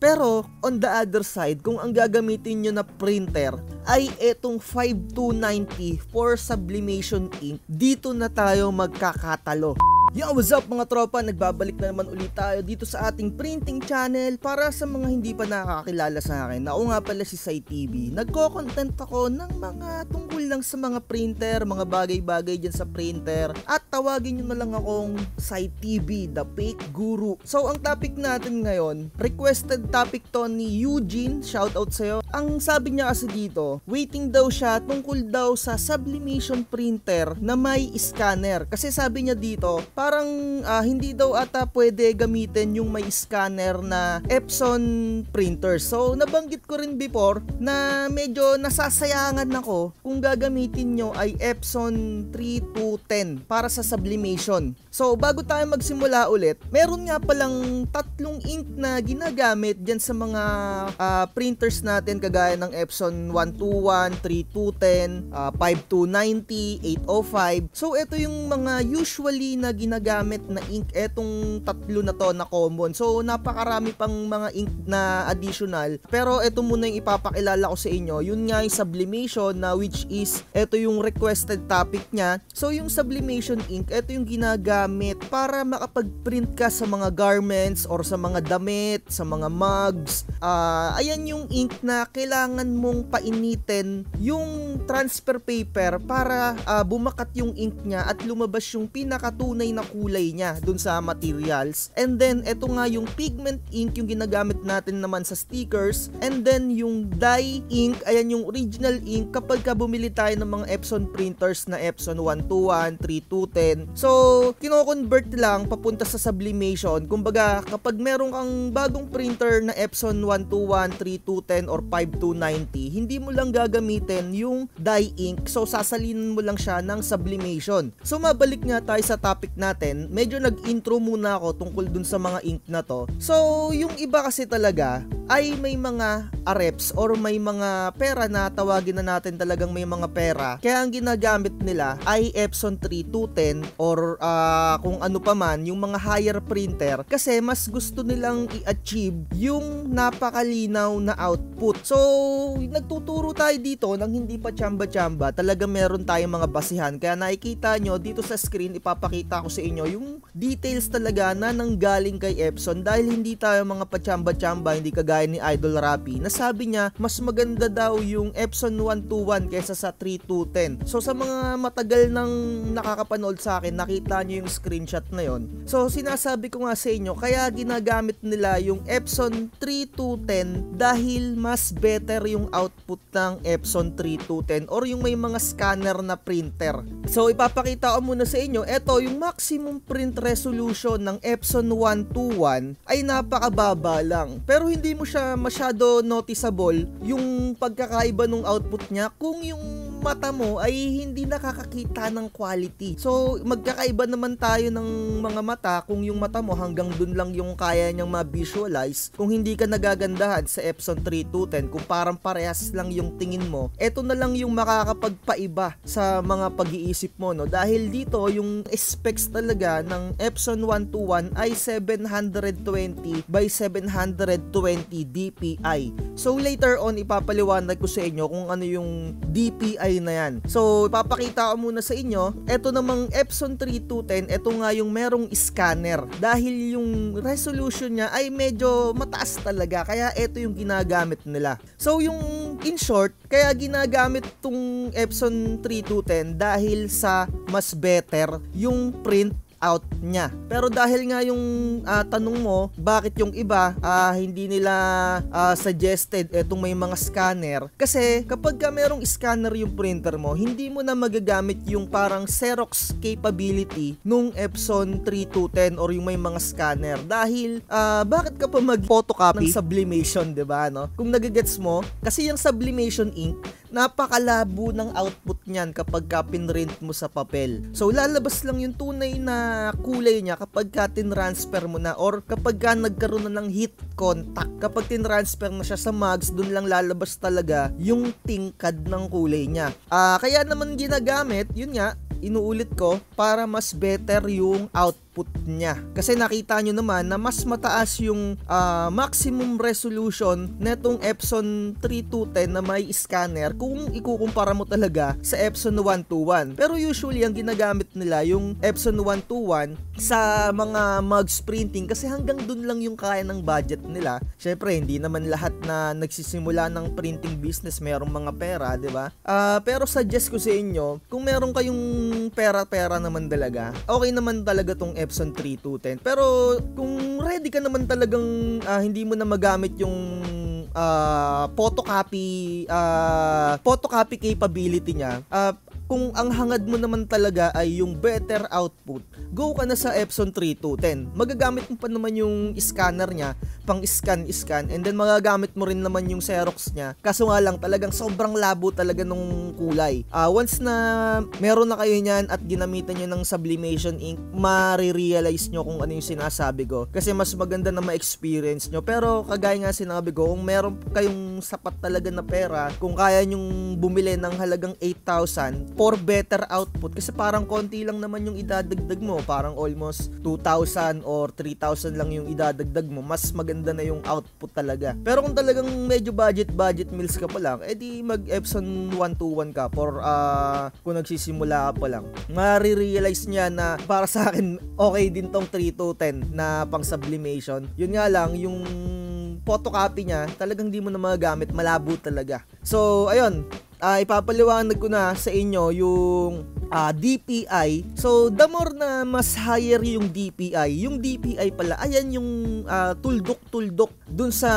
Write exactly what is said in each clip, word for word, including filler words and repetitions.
Pero on the other side, kung ang gagamitin nyo na printer ay etong five two ninety for sublimation ink, dito na tayo magkakatalo. Yo, what's up mga tropa? Nagbabalik na naman ulit tayo dito sa ating printing channel. Para sa mga hindi pa nakakakilala sa akin, ako nga pala si Sai T V. Nagko-content ako ng mga tungkol lang sa mga printer, mga bagay-bagay dyan sa printer. At tawagin nyo na lang akong Sai T V, the fake guru. So ang topic natin ngayon, requested topic to ni Eugene. Shoutout sa'yo. Ang sabi niya kasi dito, waiting daw siya tungkol daw sa sublimation printer na may scanner. Kasi sabi niya dito, parang uh, hindi daw ata pwede gamitin yung may scanner na Epson printer. So nabanggit ko rin before na medyo nasasayangan ako kung gagamitin nyo ay Epson three two ten para sa sublimation. So bago tayo magsimula ulit, meron nga palang tatlong ink na ginagamit dyan sa mga uh, printers natin kagaya ng Epson one two one, three two ten, uh, five two ninety, eight oh five. So ito yung mga usually na ginagamit ginagamit na ink, etong tatlo na to na common. So napakarami pang mga ink na additional, pero eto muna yung ipapakilala ko sa inyo. Yun nga yung sublimation, na which is eto yung requested topic nya. So yung sublimation ink, eto yung ginagamit para makapag-print ka sa mga garments or sa mga damit, sa mga mugs. Uh, ayan yung ink na kailangan mong painitin yung transfer paper para uh, bumakat yung ink nya at lumabas yung pinakatunay na kulay niya dun sa materials. And then eto nga yung pigment ink, yung ginagamit natin naman sa stickers. And then yung dye ink, ayan yung original ink kapag ka bumili tayo ng mga Epson printers na Epson one two one, three two ten. So kino-convert lang papunta sa sublimation. Kumbaga kapag meron kang bagong printer na Epson one two one, three two ten or five two ninety, hindi mo lang gagamitin yung dye ink. So sasalinin mo lang siya ng sublimation. So mabalik nga tayo sa topic natin. Medyo nag-intro muna ako tungkol dun sa mga ink na to. So yung iba kasi talaga ay may mga areps or may mga pera na tawagin na natin talagang may mga pera. Kaya ang ginagamit nila ay Epson three two ten or uh, kung ano pa man, yung mga higher printer, kasi mas gusto nilang i-achieve yung napakalinaw na output. So nagtuturo tayo dito ng hindi pa tsamba-tsamba. Talaga meron tayong mga basihan. Kaya nakikita nyo dito sa screen, ipapakita ko sa inyo yung details talaga na nanggaling kay Epson, dahil hindi tayo mga pachamba-chamba, hindi kagaya ni Idol Rapi na sabi niya mas maganda daw yung Epson one two one kaysa sa three two ten. So sa mga matagal nang nakakapanood sa akin, nakita nyo yung screenshot na yon. So sinasabi ko nga sa inyo, kaya ginagamit nila yung Epson three two ten dahil mas better yung output ng Epson three two ten or yung may mga scanner na printer. So ipapakita ko muna sa inyo, eto yung maximum print resolution ng Epson one two one ay napakababa lang. Pero hindi mo siya masyado noticeable yung pagkakaiba ng output niya kung yung mata mo ay hindi nakakakita ng quality. So magkakaiba naman tayo ng mga mata kung yung mata mo hanggang dun lang yung kaya niyang ma-visualize. Kung hindi ka nagagandahan sa Epson three two ten, kung parang parehas lang yung tingin mo, eto na lang yung makakapagpaiba sa mga pag-iisip mo, no? Dahil dito yung specs talaga ng Epson one two one ay seven twenty by seven twenty D P I. So later on ipapaliwanag ko sa inyo kung ano yung D P I na yan. So ipapakita ko muna sa inyo, eto namang Epson three two ten, eto nga yung merong scanner. Dahil yung resolution niya ay medyo mataas talaga, kaya eto yung ginagamit nila. So yung in short, kaya ginagamit tong Epson three two ten dahil sa mas better yung print out niya. Pero dahil nga yung uh, tanong mo, bakit yung iba uh, hindi nila uh, suggested etong may mga scanner? Kasi kapag ka merong scanner yung printer mo, hindi mo na magagamit yung parang Xerox capability nung Epson three two ten or yung may mga scanner. Dahil uh, bakit ka pa mag-photocopy ng sublimation, diba, no? Kung nagigets mo, kasi yung sublimation ink, napakalabo ng output niyan kapag ka pinrint mo sa papel. So lalabas lang yung tunay na kulay niya kapag ka tinransfer mo na or kapag ka nagkaroon na ng heat contact. Kapag tinransfer na siya sa mugs, dun lang lalabas talaga yung tingkad ng kulay niya. Uh, kaya naman ginagamit, yun nga, inuulit ko, para mas better yung output output niya. Kasi nakita nyo naman na mas mataas yung uh, maximum resolution netong Epson three two ten na may scanner kung ikukumpara mo talaga sa Epson one twenty-one. Pero usually ang ginagamit nila yung Epson one twenty-one sa mga mugs printing kasi hanggang dun lang yung kaya ng budget nila. Syempre hindi naman lahat na nagsisimula ng printing business merong mga pera, di ba? Uh, pero suggest ko sa inyo, kung meron kayong pera-pera naman talaga, okay naman talaga tong Epson three two ten. Pero kung ready ka naman talagang uh, hindi mo na magamit yung uh, photocopy uh, photocopy capability niya, uh, kung ang hangad mo naman talaga ay yung better output, go ka na sa Epson three two ten. Magagamit mo pa naman yung scanner niya, pang scan-scan, and then magagamit mo rin naman yung Xerox niya. Kaso nga lang, talagang sobrang labo talaga nung kulay. Uh, once na meron na kayo niyan at ginamitan nyo ng sublimation ink, marirealize nyo kung ano yung sinasabi ko. Kasi mas maganda na ma-experience nyo. Pero kagaya nga sinabi ko, kung meron kayong sapat talaga na pera, kung kaya nyong bumili ng halagang eight thousand, for better output, kasi parang konti lang naman yung idadagdag mo, parang almost two thousand or three thousand lang yung idadagdag mo, mas maganda na yung output talaga. Pero kung talagang medyo budget budget meals ka pa lang, edi mag Epson one twenty-one ka for uh, kung nagsisimula ka pa lang. Marirealize niya na para sa akin okay din tong three two ten na pang sublimation. Yun nga lang, yung photocopy niya talagang di mo na magagamit, malabo talaga. So ayun, Uh, ipapaliwanag ko na sa inyo yung uh, D P I. So, the more na mas higher yung D P I, yung D P I pala, ayan yung uh, tuldok-tuldok dun sa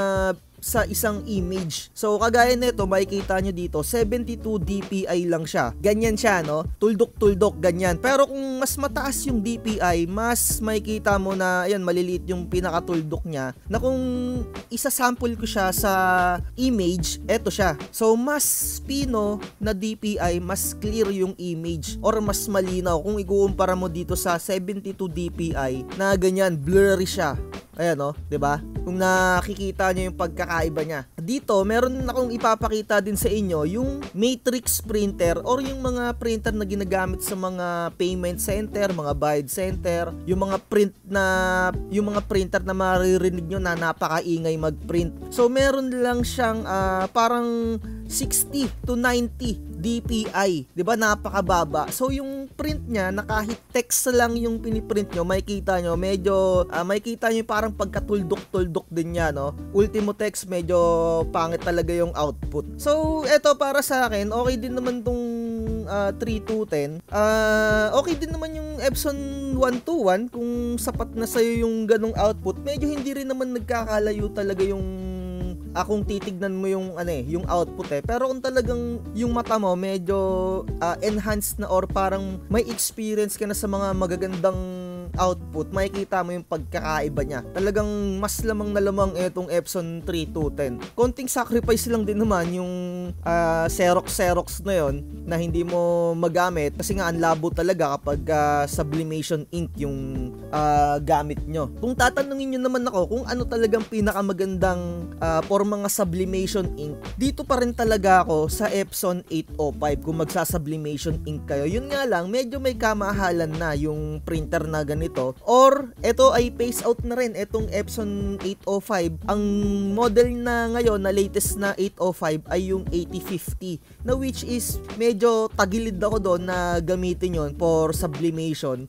sa isang image. So, kagaya nito, makikita nyo dito, seventy-two D P I lang siya. Ganyan siya, no? Tuldok-tuldok, ganyan. Pero kung mas mataas yung D P I, mas makikita mo na, ayan, maliliit yung pinakatuldok niya, na kung isa-sample ko siya sa image, eto siya. So, mas pino na D P I, mas clear yung image, or mas malinaw kung ikukumpara mo dito sa seventy-two D P I, na ganyan, blurry siya. Ayan, no? 'Di ba? Kung nakikita niyo yung pagkakaiba niya. Dito, meron akong ipapakita din sa inyo yung matrix printer or yung mga printer na ginagamit sa mga payment center, mga bayad center, yung mga print na yung mga printer na maririnig niyo na napakaingay mag-print. So, meron lang siyang uh, parang sixty to ninety D P I, 'di ba? Napakababa. So yung print niya, na kahit text lang yung piniprint nyo, makikita nyo medyo uh, makikita nyo parang pagkatuldok-tuldok din niya, no? Ultimo text, medyo pangit talaga yung output. So eto, para sa akin, okay din naman tong uh, three two ten. Uh, okay din naman yung Epson one twenty-one kung sapat na sa'yo yung ganong output. Medyo hindi rin naman nagkakalayo talaga yung akong titignan mo yung ano eh, yung output eh. Pero kung talagang yung mata mo medyo uh, enhanced na or parang may experience ka na sa mga magagandang output, makikita mo yung pagkakaiba niya. Talagang mas lamang na lamang etong Epson three two ten. Konting sacrifice lang din naman yung uh, Xerox Xerox na yon na hindi mo magamit kasi nga ang labo talaga kapag uh, sublimation ink yung uh, gamit nyo. Kung tatanungin nyo naman ako kung ano talagang pinakamagandang uh, for mga sublimation ink, dito pa rin talaga ako sa Epson eight oh five kung magsa-sublimation ink kayo. Yun nga lang, medyo may kamahalan na yung printer na ganito, or ito ay phase out na rin etong Epson eight oh five. Ang model na ngayon na latest na eight oh five ay yung eighty fifty, na which is medyo tagilid ako doon na gamitin yon for sublimation.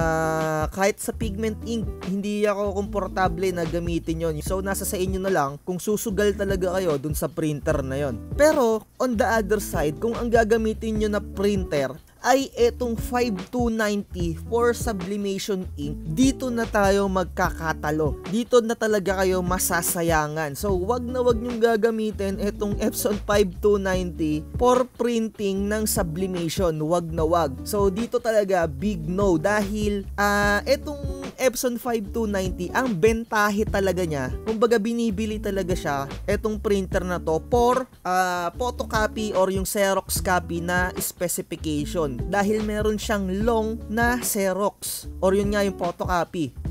Uh, kahit sa pigment ink, hindi ako komportable na gamitin yon. So nasa sa inyo na lang kung susugal talaga kayo dun sa printer na yon. Pero on the other side, kung ang gagamitin nyo na printer ay etong five two ninety for sublimation ink, dito na tayo magkakatalo. Dito na talaga kayo masasayangan. So, wag na wag nyong gagamitin etong Epson five two ninety for printing ng sublimation. Wag na wag. So, dito talaga big no, dahil uh, etong Epson five two ninety, ang bentahe talaga niya, kumbaga binibili talaga siya, etong printer na to, for uh, photocopy or yung Xerox copy na specification. Dahil meron siyang long na Xerox or yun nga yung photocopy.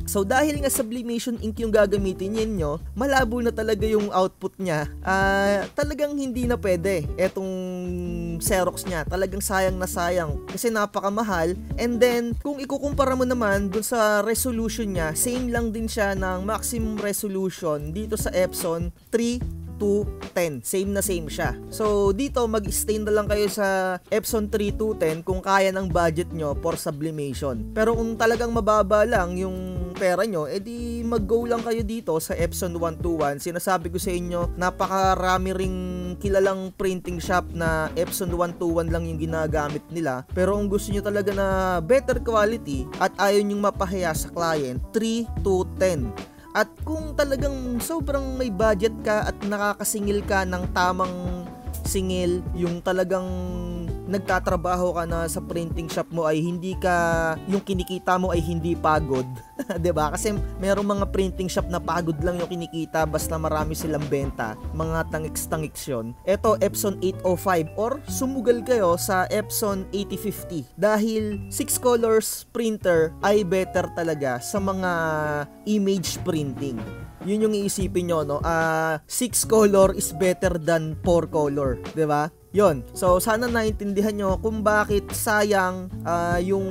So dahil nga sublimation ink yung gagamitin ninyo, malabo na talaga yung output niya. Uh, talagang hindi na pwede etong Xerox niya. Talagang sayang na sayang kasi napakamahal. And then kung ikukumpara mo naman dun sa resolution niya, same lang din siya ng maximum resolution dito sa Epson three to ten. Same na same siya. So dito mag-stay na lang kayo sa Epson three to ten kung kaya ng budget nyo for sublimation. Pero kung talagang mababa lang yung pera nyo, edi mag-go lang kayo dito sa Epson one to one. Sinasabi ko sa inyo, napakarami ring kilalang printing shop na Epson one to one lang yung ginagamit nila. Pero kung gusto nyo talaga na better quality at ayaw nyong mapahiya sa client, three to ten. At kung talagang sobrang may budget ka at nakakasingil ka ng tamang singil, yung talagang nagtatrabaho ka na sa printing shop mo ay hindi ka, yung kinikita mo ay hindi pagod. 'Di ba? Kasi merong mga printing shop na pagod lang yung kinikita basta marami silang benta, mga tangiks-tangiks yun. Ito Epson eight oh five or sumugal kayo sa Epson eighty fifty dahil six colors printer ay better talaga sa mga image printing. Yun yung iisipin nyo, no? Uh, six color is better than four color, 'di ba? Yon. So sana naintindihan nyo kung bakit sayang uh, yung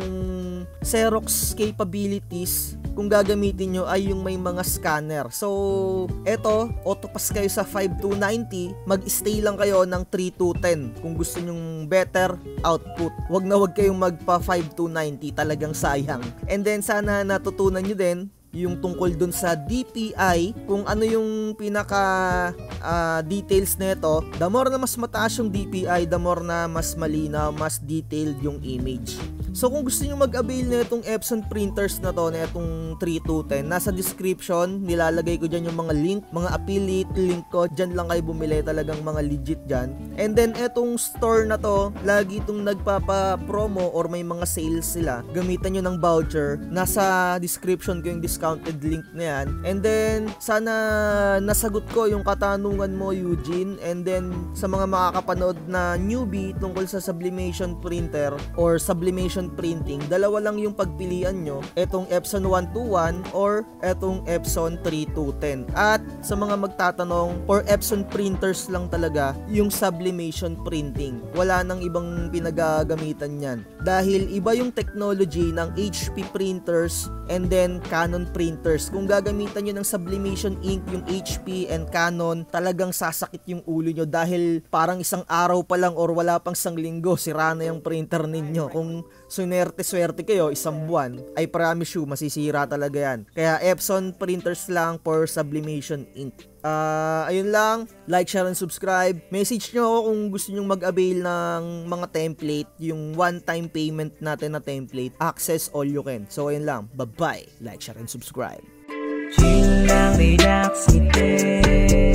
Xerox capabilities kung gagamitin nyo ay yung may mga scanner. So eto, autopass kayo sa five two ninety, mag-stay lang kayo ng three to ten kung gusto nyong better output. Wag na wag kayong magpa five two ninety, talagang sayang. And then sana natutunan nyo din yung tungkol dun sa D P I, kung ano yung pinaka uh, details nito. The more na mas mataas yung D P I, the more na mas malinaw, mas detailed yung image. So kung gusto niyo mag-avail na itong Epson printers na to, na itong three to ten, nasa description, nilalagay ko dyan yung mga link, mga affiliate link ko, dyan lang kayo bumili, talagang mga legit dyan. And then itong store na to, lagi itong nagpapa-promo or may mga sales sila, gamitan nyo ng voucher, nasa description ko yung discounted link na yan. And then sana nasagot ko yung katanungan mo, Eugene. And then sa mga makakapanood na newbie tungkol sa sublimation printer or sublimation printing, dalawa lang yung pagpilian nyo, etong Epson one to one or etong Epson three to ten. At sa mga magtatanong, for Epson printers lang talaga yung sublimation printing, wala nang ibang pinagagamitan yan dahil iba yung technology ng H P printers and then Canon printers. Kung gagamitan nyo ng sublimation ink yung H P and Canon, talagang sasakit yung ulo nyo dahil parang isang araw pa lang or wala pang isang linggo, sira na yung printer ninyo. Kung sunerte-swerte kayo, isang buwan, I promise you, masisira talaga yan. Kaya Epson printers lang for sublimation ink. Uh, ayun lang, like, share, and subscribe. Message nyo ako kung gusto nyo mag-avail ng mga template, yung one-time payment natin na template, access all you can. So ayun lang, bye-bye, like, share, and subscribe. Chill lang, relax, ngiti.